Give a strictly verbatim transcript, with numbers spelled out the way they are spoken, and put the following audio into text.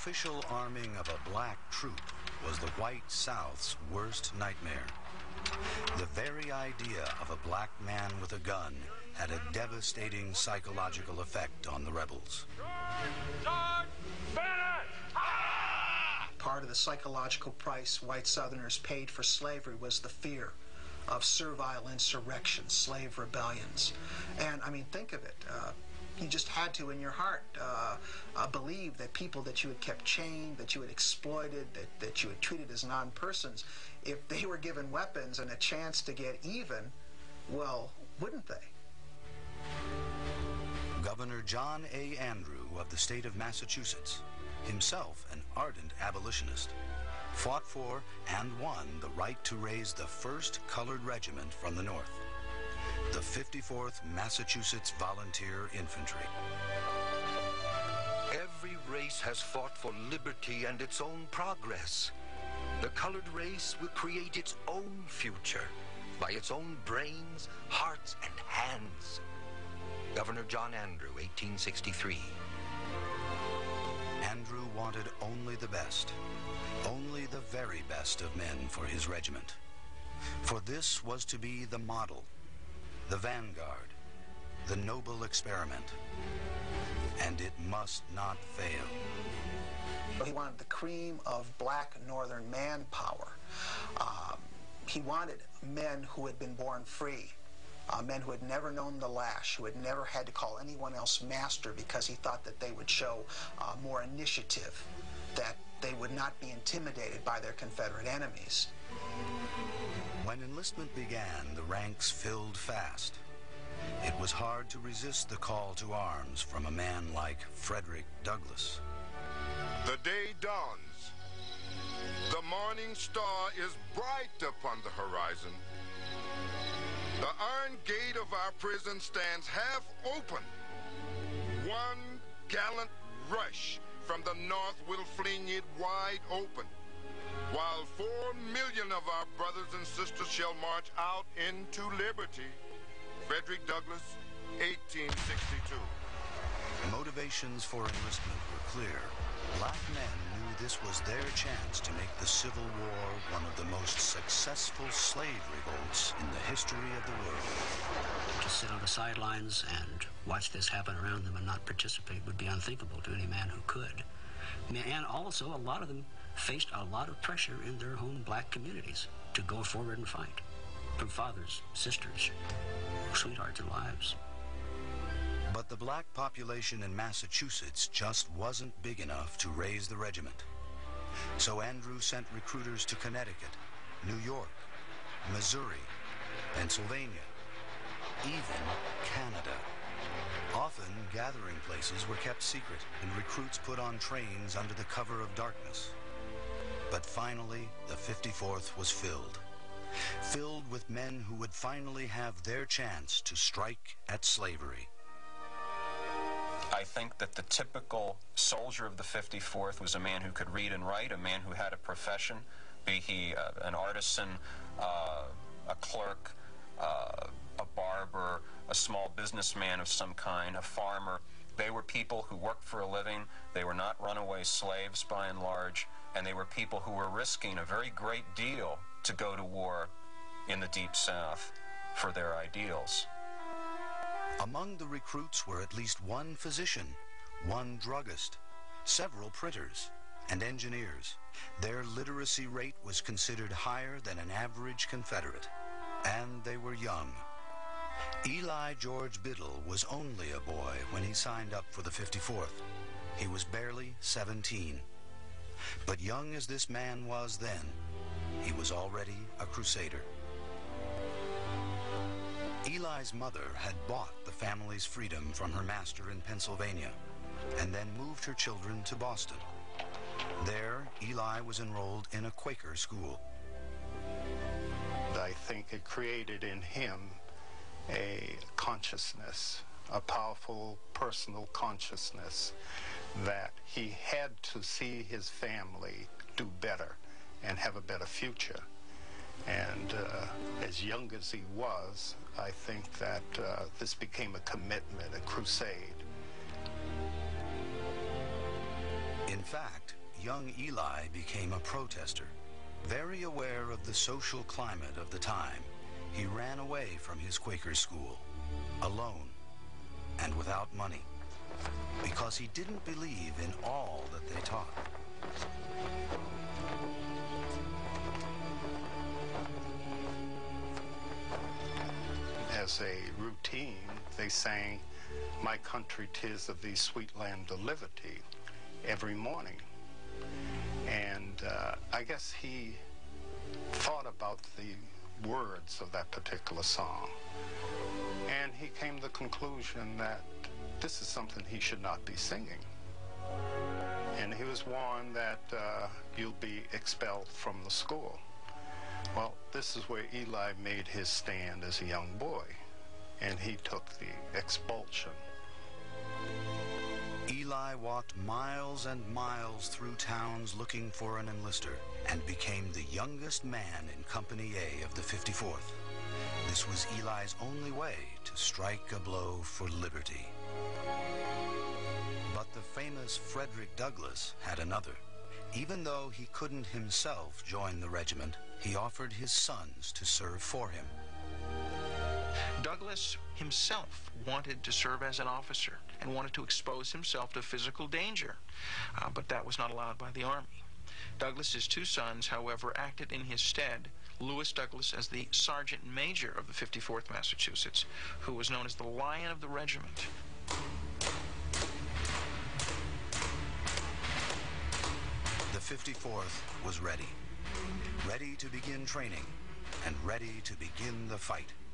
official arming of a black troop was the white South's worst nightmare. The very idea of a black man with a gun had a devastating psychological effect on the rebels. Part of the psychological price white Southerners paid for slavery was the fear of servile insurrection, slave rebellions. And, I mean, think of it. Uh, you just had to, in your heart, uh, uh, believe that people that you had kept chained, that you had exploited, that, that you had treated as non-persons, if they were given weapons and a chance to get even, well, wouldn't they? Governor John A. Andrew of the state of Massachusetts, himself an ardent abolitionist, fought for and won the right to raise the first colored regiment from the North, the fifty-fourth Massachusetts Volunteer Infantry. Every race has fought for liberty and its own progress. The colored race will create its own future by its own brains, hearts, and hands. Governor John Andrew, eighteen sixty-three. Andrew wanted only the best, only the very best of men for his regiment. For this was to be the model, the vanguard, the noble experiment. And it must not fail. He wanted the cream of black northern manpower. Um, he wanted men who had been born free. Uh, men who had never known the lash, who had never had to call anyone else master because he thought that they would show uh, more initiative, that they would not be intimidated by their Confederate enemies. When enlistment began, the ranks filled fast. It was hard to resist the call to arms from a man like Frederick Douglass. The day dawns. The morning star is bright upon the horizon. The iron gate of our prison stands half open. One gallant rush from the north will fling it wide open, while four million of our brothers and sisters shall march out into liberty. Frederick Douglass, eighteen sixty-two. Motivations for enlistment were clear. Black men knew this was their chance to make the Civil War one of the most successful slave revolts in the history of the world. To sit on the sidelines and watch this happen around them and not participate would be unthinkable to any man who could. And also, a lot of them faced a lot of pressure in their home black communities to go forward and fight, from fathers, sisters, sweethearts, and wives. But the black population in Massachusetts just wasn't big enough to raise the regiment. So Andrew sent recruiters to Connecticut, New York, Missouri, Pennsylvania, even Canada. Often, gathering places were kept secret and recruits put on trains under the cover of darkness. But finally, the fifty-fourth was filled. Filled with men who would finally have their chance to strike at slavery. I think that the typical soldier of the fifty-fourth was a man who could read and write, a man who had a profession, be he uh, an artisan, uh, a clerk, uh, a barber, a small businessman of some kind, a farmer. They were people who worked for a living. They were not runaway slaves by and large, and they were people who were risking a very great deal to go to war in the Deep South for their ideals. Among the recruits were at least one physician, one druggist, several printers, and engineers. Their literacy rate was considered higher than an average Confederate, and they were young. Eli George Biddle was only a boy when he signed up for the fifty-fourth. He was barely seventeen. But young as this man was then, he was already a crusader. Eli's mother had bought the family's freedom from her master in Pennsylvania and then moved her children to Boston. There, Eli was enrolled in a Quaker school. I think it created in him a consciousness, a powerful personal consciousness that he had to see his family do better and have a better future. And uh, as young as he was, I think that uh, this became a commitment, a crusade. In fact, young Eli became a protester. Very aware of the social climate of the time, he ran away from his Quaker school, alone and without money, because he didn't believe in all that they taught. As a routine, they sang "My Country 'Tis of Thee, Sweet Land of Liberty" every morning. And uh, I guess he thought about the words of that particular song, and he came to the conclusion that this is something he should not be singing. And he was warned that uh, you'll be expelled from the school. Well, this is where Eli made his stand as a young boy, and he took the expulsion. Eli walked miles and miles through towns looking for an enlister and became the youngest man in Company A of the fifty-fourth. This was Eli's only way to strike a blow for liberty. But the famous Frederick Douglass had another. Even though he couldn't himself join the regiment, he offered his sons to serve for him. Douglass himself wanted to serve as an officer and wanted to expose himself to physical danger, uh, but that was not allowed by the Army. Douglass's two sons, however, acted in his stead. Lewis Douglass as the Sergeant Major of the fifty-fourth Massachusetts, who was known as the Lion of the regiment. The fifty-fourth was ready, ready to begin training and ready to begin the fight.